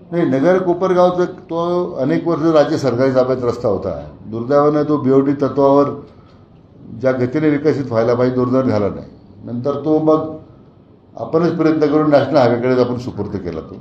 नाही, नगर कोपरगावचा तो अनेक वर्ष राज्य सरकारी ताब्यात रस्ता होता. दुर्दैवानं तो बीओटी तत्वावर ज्या गतीने विकसित व्हायला पाहिजे दुर्दैव झाला नाही. नंतर तो मग आपणच प्रयत्न करून नॅशनल हायवेकडे आपण सुपूर्द केला. तो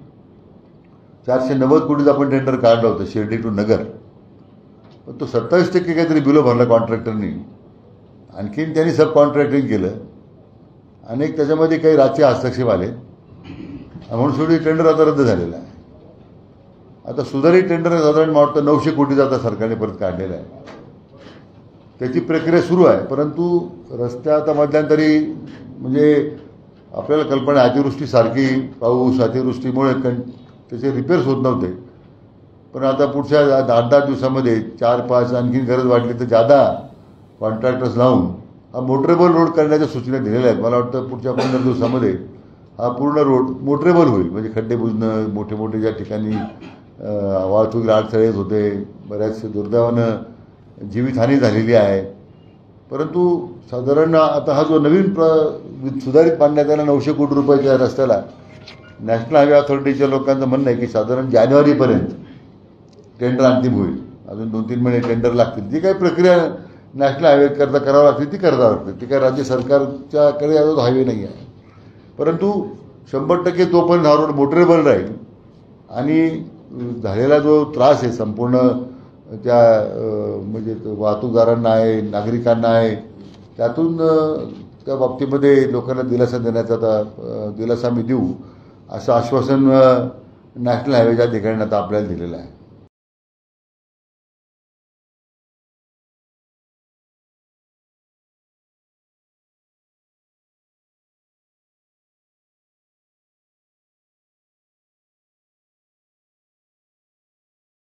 490 कोटीचं आपण टेंडर काढलं होतं शिर्डी टू नगर, पण तो 27% काहीतरी बिलो भरलं कॉन्ट्रॅक्टरनी. आणखीन त्यांनी सब कॉन्ट्रॅक्टिंग केलं. अनेक त्याच्यामध्ये काही राज्य हस्तक्षेप आले म्हणून शेवटी टेंडर आता रद्द झालेला आहे. आता सुधारित टेंडर साधारण मला वाटतं 900 कोटीचा आता सरकारने परत काढलेला आहे. त्याची प्रक्रिया सुरू आहे. परंतु रस्त्या आता मध्यंतरी म्हणजे आपल्याला कल्पना अतिवृष्टीसारखी पाऊस अतिवृष्टीमुळे त्याचे रिपेअर्स होत नव्हते. पण आता पुढच्या 8-10 दिवसामध्ये 4-5 आणखीन गरज वाटली तर जादा कॉन्ट्रॅक्टर्स लावून हा मोटरेबल रोड करण्याच्या सूचना दिलेल्या आहेत. मला वाटतं पुढच्या 15 दिवसामध्ये हा पूर्ण रोड मोटरेबल होईल. म्हणजे खड्डे बुजणं, मोठे मोठे ज्या ठिकाणी वाहतुकीला अडथळे येत होते, बऱ्याच दुर्दैवानं जीवितहानी झालेली आहे. परंतु साधारण आता हा जो नवीन सुधारित बांधण्यात आला 900 कोटी रुपयाच्या रस्त्याला, नॅशनल हायवे अथॉरिटीच्या लोकांचं म्हणणं आहे की साधारण जानेवारीपर्यंत टेंडर अंतिम होईल. अजून 2-3 महिने टेंडर लागतील. जी काही प्रक्रिया नॅशनल हायवे करता करावं लागते ती करावं लागते. ती काय राज्य सरकारच्याकडे अजून हायवे नाही आहे. परंतु 100% तोपर्यंत हा रोड मोटरेबल राहील आणि झालेला जो त्रास आहे संपूर्ण त्या म्हणजे वाहतूकदारांना आहे, नागरिकांना आहे, त्यातून त्या बाबतीमध्ये लोकांना दिलासा देण्याचा आता दिलासा आम्ही देऊ असं आश्वासन नॅशनल हायवेच्या अधिकाऱ्यांनी आता आपल्याला दिलेलं आहे.